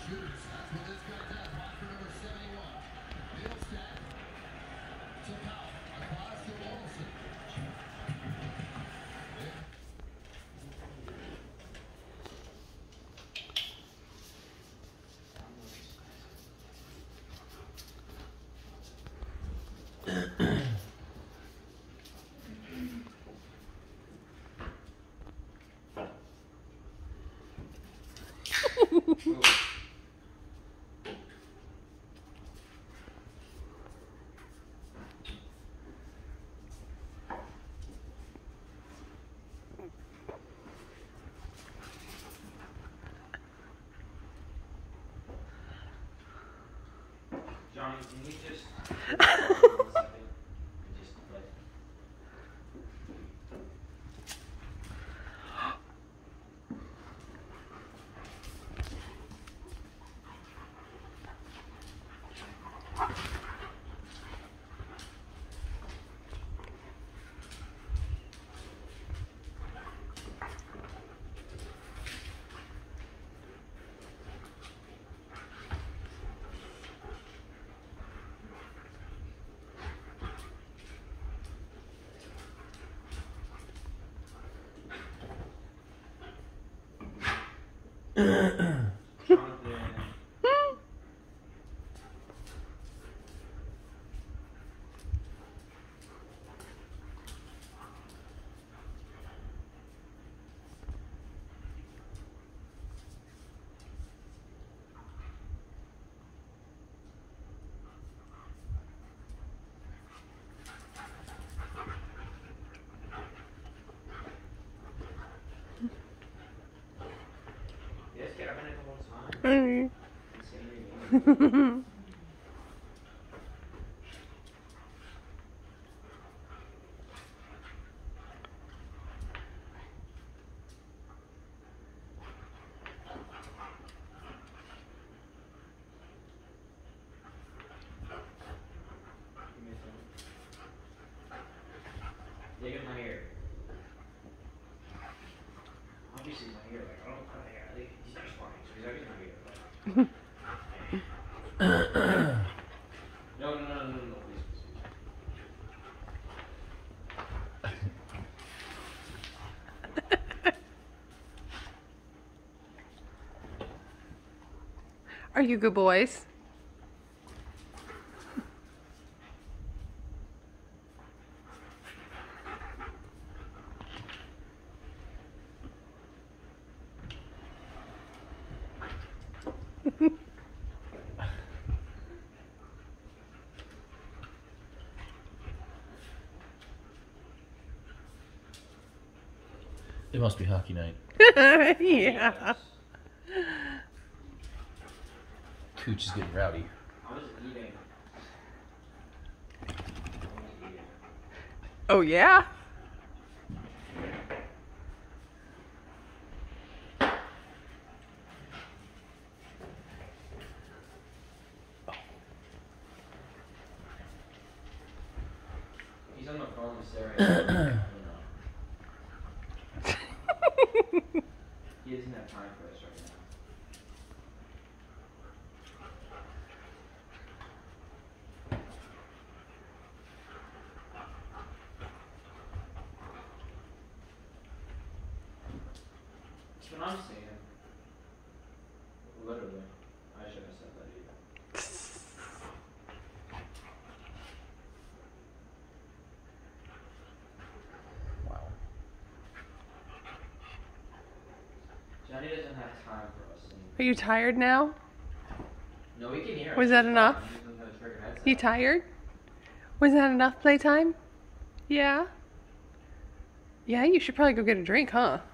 Johnny, can you just dig in my ear? Obviously my ear, like I don't cut hair. I think he's just fine, so he's always in my ear. No, please. Are you good boys? It must be hockey night. Yeah. Cooch is getting rowdy. I was eating. Oh yeah? He's on the phone with Sarah. He doesn't have time for us right now. That's what I'm saying. Literally. I shouldn't have said that either. Wow. Johnny doesn't have time for us. Are you tired now? No, we can hear us. Was that enough? He doesn't have a trigger headset. You tired? Was that enough playtime? Yeah? Yeah, you should probably go get a drink, huh?